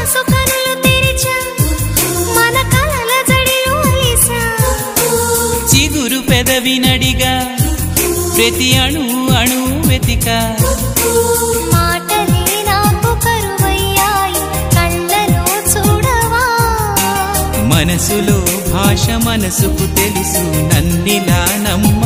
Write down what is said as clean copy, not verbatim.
మనసు కనులు తెరిచా మన కలల జడిలో అలిసా చిగురు పెదవినడిగా ప్రతి అణు అణు వెతిక మాటలే నాకు కరువయ్యాయి కళ్ళలో చూడవా మనసులో భాష మనసుకు తెలుసు నన్నిలా నమ్మ